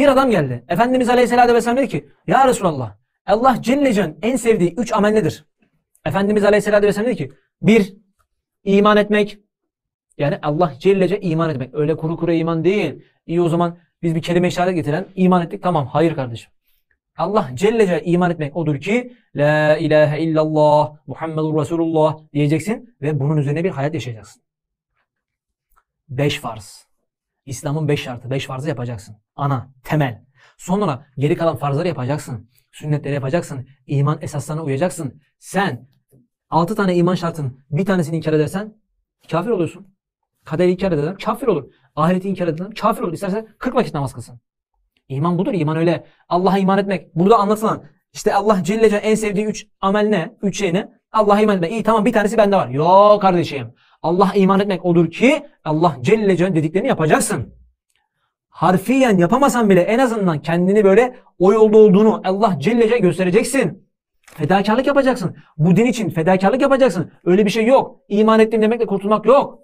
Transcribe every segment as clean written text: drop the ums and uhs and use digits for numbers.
Bir adam geldi. Efendimiz Aleyhisselatü Vesselam dedi ki ya Resulallah Allah Celle Celle'nin en sevdiği 3 amel nedir? Efendimiz Aleyhisselatü Vesselam dedi ki 1. İman etmek. Yani Allah Celle Celle iman etmek. Öyle kuru kuru iman değil. İyi o zaman biz bir kelime-i şehadet getiren iman ettik. Tamam. Hayır kardeşim. Allah Celle Celle iman etmek odur ki La ilahe illallah Muhammedur Resulullah diyeceksin ve bunun üzerine bir hayat yaşayacaksın. 5 farz. İslam'ın 5 şartı. 5 farzı yapacaksın. Ana, temel. Sonra geri kalan farzları yapacaksın. Sünnetleri yapacaksın. İman esaslarına uyacaksın. Sen 6 tane iman şartının bir tanesini inkar edersen kafir oluyorsun. Kaderi inkar edersen kafir olur. Ahireti inkar edersen kafir olur. İstersen 40 vakit namaz kılsın. İman budur. İman öyle. Allah'a iman etmek. Burada anlatılan işte Allah Celle Celle en sevdiği 3 amel ne? 3 şey ne? Allah'a iman etmek. İyi tamam bir tanesi bende var. Yok kardeşim. Allah'a iman etmek odur ki Allah Celle Celle dediklerini yapacaksın. Harfiyen yapamasan bile en azından kendini böyle o yolda olduğunu Allah Celle Celle göstereceksin. Fedakarlık yapacaksın. Bu din için fedakarlık yapacaksın. Öyle bir şey yok. İman ettim demekle kurtulmak yok.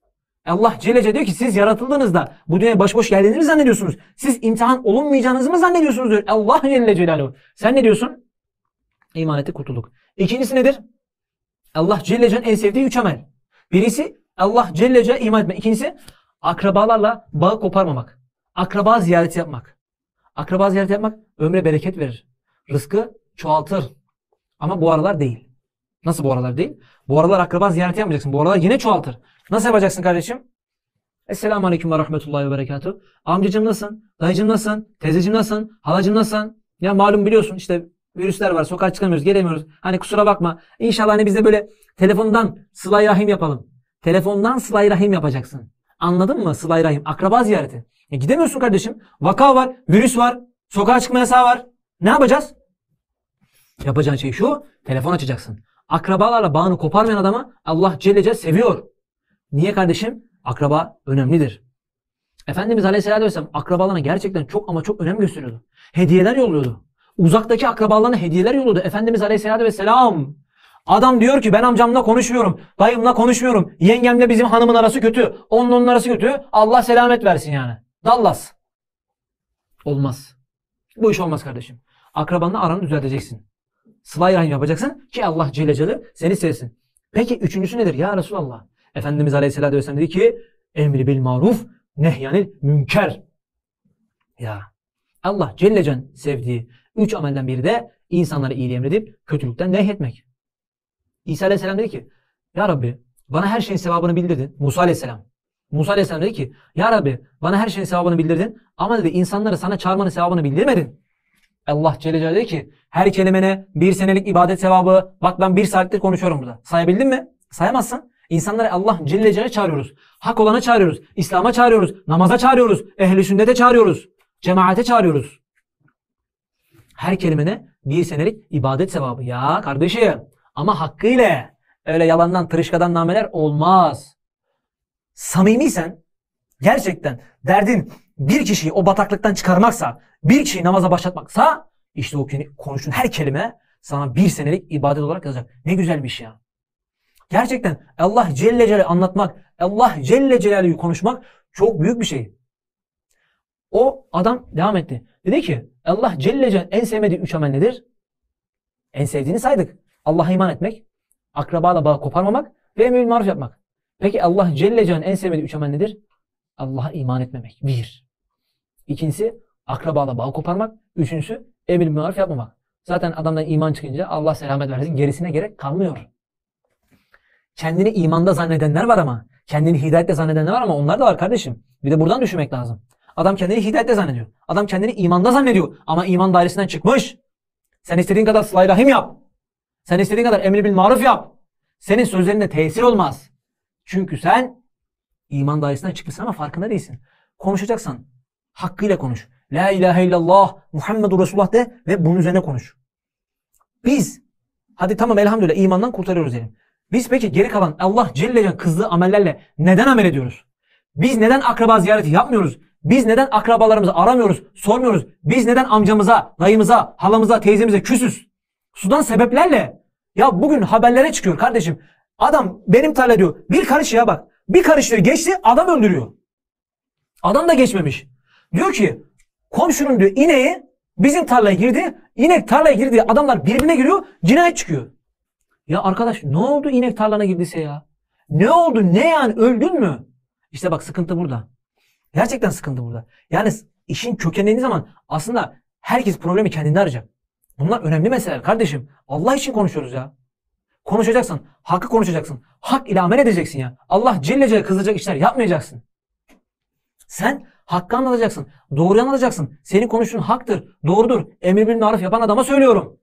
Allah Celle Celle diyor ki siz yaratıldığınızda bu dünyaya başboş geldiğinizi mi zannediyorsunuz? Siz imtihan olunmayacağınızı mı zannediyorsunuz diyor Allah Celle Celaluhu. Sen ne diyorsun? İman ettik kurtulduk. İkincisi nedir? Allah Celle Celle'nin en sevdiği 3 amel. Birisi Allah Celle Celle iman etmek. İkincisi akrabalarla bağı koparmamak. Akraba ziyareti yapmak. Akraba ziyareti yapmak ömre bereket verir. Rızkı çoğaltır. Ama bu aralar değil. Nasıl bu aralar değil? Bu aralar akraba ziyareti yapmayacaksın. Bu aralar yine çoğaltır. Nasıl yapacaksın kardeşim? Esselamu Aleyküm ve Rahmetullahi ve Berekatuhu. Amcacım nasılsın? Dayıcım nasılsın? Teyzecim nasılsın? Halacım nasılsın? Ya malum biliyorsun işte virüsler var. Sokağa çıkamıyoruz. Gelemiyoruz. Hani kusura bakma. İnşallah hani biz de böyle telefondan sıla-i rahim yapalım. Telefondan sıla-i rahim yapacaksın. Anladın mı? Sıla-i rahim. Akraba ziyareti. Gidemiyorsun kardeşim. Vaka var. Virüs var. Sokağa çıkma yasağı var. Ne yapacağız? Yapacağın şey şu. Telefon açacaksın. Akrabalarla bağını koparmayan adamı Allah Celle Celle seviyor. Niye kardeşim? Akraba önemlidir. Efendimiz Aleyhisselatü Vesselam akrabalarına gerçekten çok ama çok önem gösteriyordu. Hediyeler yolluyordu. Uzaktaki akrabalarına hediyeler yolluyordu. Efendimiz Aleyhisselatü Vesselam. Adam diyor ki ben amcamla konuşmuyorum. Dayımla konuşmuyorum. Yengemle bizim hanımın arası kötü. Onun arası kötü. Allah selamet versin yani. Dallas. Olmaz. Bu iş olmaz kardeşim. Akrabanla aranı düzelteceksin. Sıla-i rahim yapacaksın ki Allah Celle Celle seni sevsin. Peki üçüncüsü nedir ya Resulallah? Efendimiz Aleyhisselatü Vesselam dedi ki emri bil maruf nehyanil münker. Ya Allah Celle Celle'nin sevdiği 3 amelden biri de insanlara iyiliği emredip kötülükten nehyetmek. İsa Aleyhisselam dedi ki ya Rabbi bana her şeyin sevabını bildirdin. Musa Aleyhisselam. Musa Aleyhisselam dedi ki ya Rabbi bana her şeyin sevabını bildirdin ama dedi insanları sana çağırmanın sevabını bildirmedin. Allah Celle Celle dedi ki her kelimene 1 senelik ibadet sevabı. Bak ben 1 saattir konuşuyorum burada. Sayabildin mi? Sayamazsın. İnsanları Allah Celle Celle çağırıyoruz. Hak olana çağırıyoruz. İslam'a çağırıyoruz. Namaza çağırıyoruz. Ehl-i sünnete çağırıyoruz. Cemaate çağırıyoruz. Her kelimene 1 senelik ibadet sevabı. Ya kardeşim ama hakkıyla öyle yalandan tırışkadan nameler olmaz. Samimiysen gerçekten derdin bir kişiyi o bataklıktan çıkarmaksa, bir kişiyi namaza başlatmaksa işte o konuştuğun her kelime sana 1 senelik ibadet olarak yazacak. Ne güzel bir şey ya. Gerçekten Allah Celle Celle anlatmak, Allah Celle Celaluhu'yu konuşmak çok büyük bir şey. O adam devam etti. Dedi ki Allah Celle Celle en sevmediği 3 amel nedir? En sevdiğini saydık. Allah'a iman etmek, akrabala bağ koparmamak ve emri bil maruf yapmak. Peki Allah Celle Celle'nin en sevmediği 3 amel nedir? Allah'a iman etmemek. 1. İkincisi akrabala bağ koparmak. Üçüncüsü emir bil maruf yapmamak. Zaten adamdan iman çıkınca Allah selamet versin. Gerisine gerek kalmıyor. Kendini imanda zannedenler var ama. Kendini hidayette zannedenler var ama onlar da var kardeşim. Bir de buradan düşünmek lazım. Adam kendini hidayette zannediyor. Adam kendini imanda zannediyor. Ama iman dairesinden çıkmış. Sen istediğin kadar sıla-i rahim yap. Sen istediğin kadar emir bil maruf yap. Senin sözlerinde tesir olmaz. Çünkü sen iman dairesinden çıkmışsın ama farkında değilsin. Konuşacaksan hakkıyla konuş. La ilahe illallah Muhammedur Resulullah de ve bunun üzerine konuş. Biz hadi tamam elhamdülillah imandan kurtarıyoruz diyelim. Biz peki geri kalan Allah Celle Celle'nin kızdığı amellerle neden amel ediyoruz? Biz neden akraba ziyareti yapmıyoruz? Biz neden akrabalarımızı aramıyoruz, sormuyoruz? Biz neden amcamıza, dayımıza, halamıza, teyzemize küsüz? Sudan sebeplerle. Ya bugün haberlere çıkıyor kardeşim. Adam benim tarla diyor. Bir karış ya bak. Bir karış diyor geçti adam öldürüyor. Adam da geçmemiş. Diyor ki Komşunun diyor ineği bizim tarlaya girdi. İnek tarlaya girdi. Adamlar birbirine giriyor. Cinayet çıkıyor. Ya arkadaş ne oldu inek tarlana girdiyse ya? Ne oldu? Ne yani? Öldün mü? İşte bak sıkıntı burada. Gerçekten sıkıntı burada. Yani işin kökenlendiği zaman aslında herkes problemi kendinde arayacak. Bunlar önemli meseleler kardeşim. Allah için konuşuyoruz ya. Konuşacaksın. Hakkı konuşacaksın. Hak ile amel edeceksin ya. Allah Celle Celle kızacak işler yapmayacaksın. Sen hakkı anlatacaksın. Doğruyu anlatacaksın. Senin konuştuğun haktır. Doğrudur. Emir bil maruf yapan adama söylüyorum.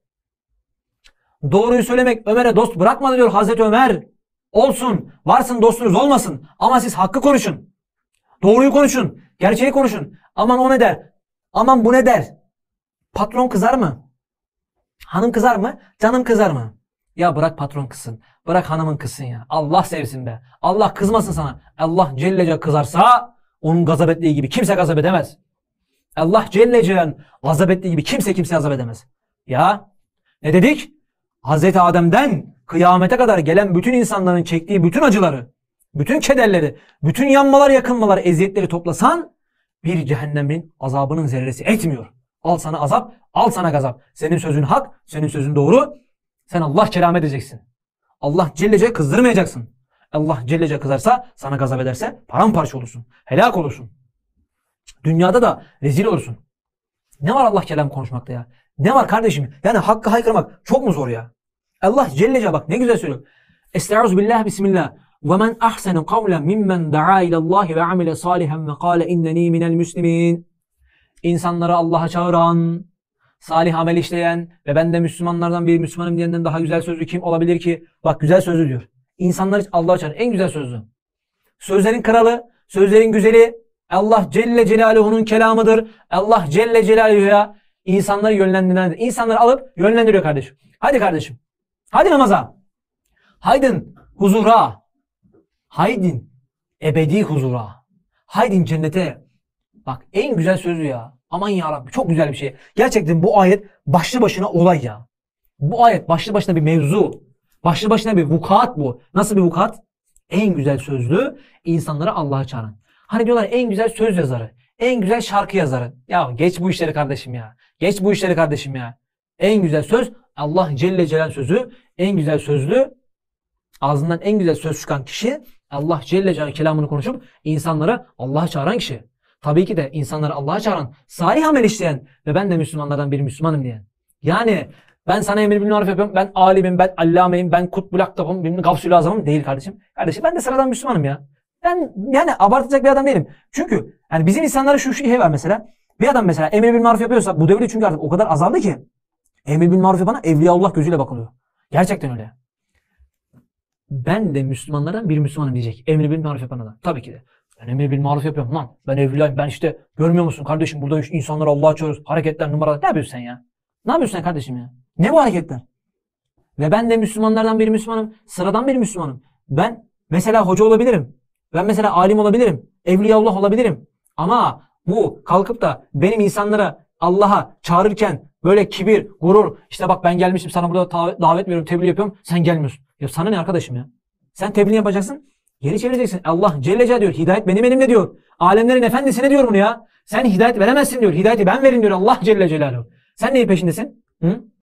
Doğruyu söylemek Ömer'e dost bırakmadı diyor Hazreti Ömer. Olsun. Varsın dostunuz olmasın. Ama siz hakkı konuşun. Doğruyu konuşun. Gerçeği konuşun. Aman o ne der? Aman bu ne der? Patron kızar mı? Hanım kızar mı? Canım kızar mı? Ya bırak patron kızsın. Bırak hanımın kızsın ya. Allah sevsin be. Allah kızmasın sana. Allah Celle Celle kızarsa onun gazap ettiği gibi kimse gazap edemez. Allah Celle Celle'nin gazap ettiği gibi kimse gazap edemez. Ya ne dedik? Hazreti Adem'den kıyamete kadar gelen bütün insanların çektiği bütün acıları, bütün kederleri, bütün yanmalar, yakınmalar, eziyetleri toplasan bir cehennemin azabının zerresi etmiyor. Al sana azap, al sana gazap. Senin sözün hak, senin sözün doğru. Sen Allah kelam edeceksin. Allah Celle Celle kızdırmayacaksın. Allah Celle Celle kızarsa, sana gazap ederse paramparça olursun. Helak olursun. Dünyada da rezil olursun. Ne var Allah kelam konuşmakta ya? Ne var kardeşim? Yani hakkı haykırmak çok mu zor ya? Allah Celle Celle bak ne güzel söylüyor. Estaizu billah bismillah. وَمَنْ أَحْسَنُ قَوْلًا مِمَّنْ دَعَا إِلَى اللّٰهِ وَعَمِلَ صَالِحًا وَقَالَ اِنَّنِي مِنَ الْمُسْلِمِينَ. İnsanları Allah'a çağıran, salih amel işleyen ve ben de Müslümanlardan bir Müslümanım diyenden daha güzel sözlü kim olabilir ki? Bak güzel sözlü diyor. İnsanlar Allah'a çağıran en güzel sözlü. Sözlerin kralı, sözlerin güzeli Allah Celle Celaluhu'nun kelamıdır. Allah Celle Celaluhu'ya insanları yönlendirendir. İnsanları alıp yönlendiriyor kardeşim. Hadi kardeşim. Hadi namaza. Haydin huzura. Haydin ebedi huzura. Haydin cennete. Bak en güzel sözü ya. Aman ya Rabbi çok güzel bir şey. Gerçekten bu ayet başlı başına olay ya. Bu ayet başlı başına bir mevzu. Başlı başına bir vukuat bu. Nasıl bir vukuat? En güzel sözlü insanları Allah'a çağıran. Hani diyorlar en güzel söz yazarı. En güzel şarkı yazarı. Ya geç bu işleri kardeşim ya. Geç bu işleri kardeşim ya. En güzel söz Allah Celle Celal sözü. En güzel sözlü ağzından en güzel söz çıkan kişi Allah Celle Celal kelamını konuşup insanları Allah'a çağıran kişi. Tabii ki de insanları Allah'a çağıran, salih amel işleyen ve ben de Müslümanlardan bir Müslümanım diyen. Yani ben sana emir bil maruf yapıyorum, ben alimim, ben allameyim, ben kutbul aktapım, benim gavsül azamım değil kardeşim. Kardeşim ben de sıradan Müslümanım ya. Ben yani abartacak bir adam değilim. Çünkü yani bizim insanlara şu şey var mesela. Bir adam mesela emir bil maruf yapıyorsa bu devirde çünkü artık o kadar azaldı ki emir bil maruf yapana Evliyaullah gözüyle bakılıyor. Gerçekten öyle. Ben de Müslümanlardan bir Müslümanım diyecek. Emir bil maruf yapan adam. Tabii ki de. Ben emir bil maruf yapıyorum lan. Ben evliyim. Ben işte görmüyor musun kardeşim burada insanları Allah'a çağırıyoruz. Hareketler, numaralar. Ne yapıyorsun sen ya? Ne yapıyorsun sen kardeşim ya? Ne bu hareketler? Ve ben de Müslümanlardan bir Müslümanım. Sıradan bir Müslümanım. Ben mesela hoca olabilirim. Ben mesela alim olabilirim. Evliyaullah olabilirim. Ama bu kalkıp da benim insanlara Allah'a çağırırken böyle kibir, gurur, işte bak ben gelmişim sana burada davet veriyorum, tebliğ yapıyorum. Sen gelmiyorsun. Ya sana ne arkadaşım ya? Sen tebliğ yapacaksın. Geri çevireceksin. Allah Celle Celle diyor. Hidayet benim elimde diyor. Alemlerin efendisine diyor bunu ya. Sen hidayet veremezsin diyor. Hidayeti ben verin diyor Allah Celle Celaluhu. Sen neyin peşindesin? Hı?